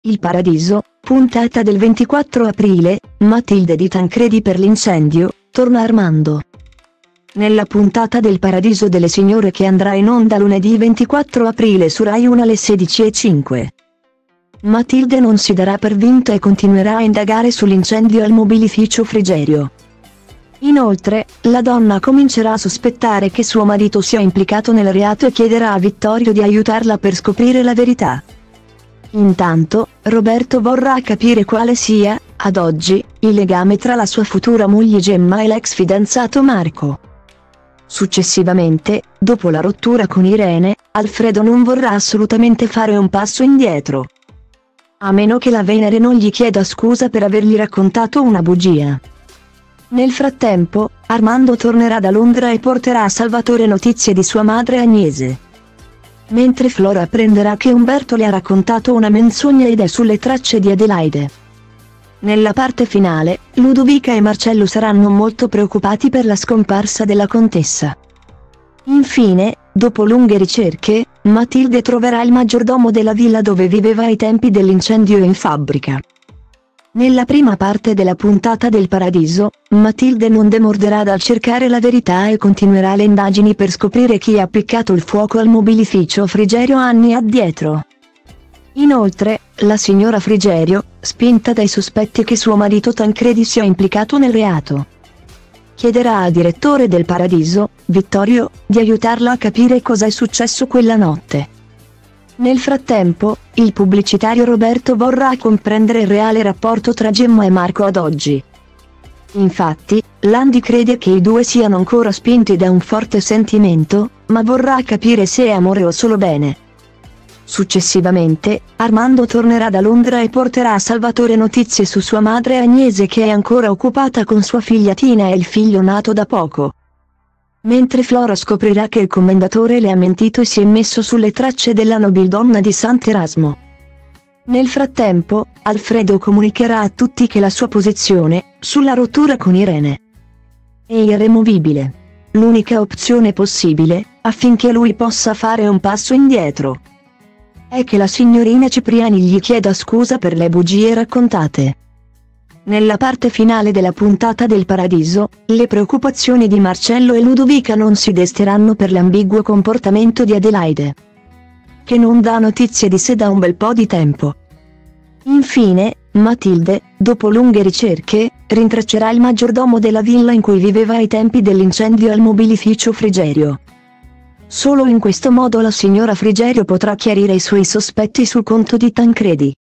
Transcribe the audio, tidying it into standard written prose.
Il Paradiso, puntata del 24 aprile, Matilde di Tancredi per l'incendio, torna Armando. Nella puntata del Paradiso delle Signore che andrà in onda lunedì 24 aprile su Rai 1 alle 16:05. Matilde non si darà per vinta e continuerà a indagare sull'incendio al mobilificio Frigerio. Inoltre, la donna comincerà a sospettare che suo marito sia implicato nel reato e chiederà a Vittorio di aiutarla per scoprire la verità. Intanto, Roberto vorrà capire quale sia, ad oggi, il legame tra la sua futura moglie Gemma e l'ex fidanzato Marco. Successivamente, dopo la rottura con Irene, Alfredo non vorrà assolutamente fare un passo indietro. A meno che la Venere non gli chieda scusa per avergli raccontato una bugia. Nel frattempo, Armando tornerà da Londra e porterà a Salvatore notizie di sua madre Agnese. Mentre Flora apprenderà che Umberto le ha raccontato una menzogna ed è sulle tracce di Adelaide. Nella parte finale, Ludovica e Marcello saranno molto preoccupati per la scomparsa della contessa. Infine, dopo lunghe ricerche, Matilde troverà il maggiordomo della villa dove viveva ai tempi dell'incendio in fabbrica. Nella prima parte della puntata del Paradiso, Matilde non demorderà dal cercare la verità e continuerà le indagini per scoprire chi ha appiccato il fuoco al mobilificio Frigerio anni addietro. Inoltre, la signora Frigerio, spinta dai sospetti che suo marito Tancredi sia implicato nel reato, chiederà al direttore del Paradiso, Vittorio, di aiutarla a capire cosa è successo quella notte. Nel frattempo, il pubblicitario Roberto vorrà comprendere il reale rapporto tra Gemma e Marco ad oggi. Infatti, Landi crede che i due siano ancora spinti da un forte sentimento, ma vorrà capire se è amore o solo bene. Successivamente, Armando tornerà da Londra e porterà a Salvatore notizie su sua madre Agnese che è ancora occupata con sua figlia Tina e il figlio nato da poco. Mentre Flora scoprirà che il commendatore le ha mentito e si è messo sulle tracce della nobildonna di Sant'Erasmo. Nel frattempo, Alfredo comunicherà a tutti che la sua posizione, sulla rottura con Irene, è irremovibile. L'unica opzione possibile, affinché lui possa fare un passo indietro, è che la signorina Cipriani gli chieda scusa per le bugie raccontate. Nella parte finale della puntata del Paradiso, le preoccupazioni di Marcello e Ludovica non si desteranno per l'ambiguo comportamento di Adelaide, che non dà notizie di sé da un bel po' di tempo. Infine, Matilde, dopo lunghe ricerche, rintraccerà il maggiordomo della villa in cui viveva ai tempi dell'incendio al mobilificio Frigerio. Solo in questo modo la signora Frigerio potrà chiarire i suoi sospetti sul conto di Tancredi.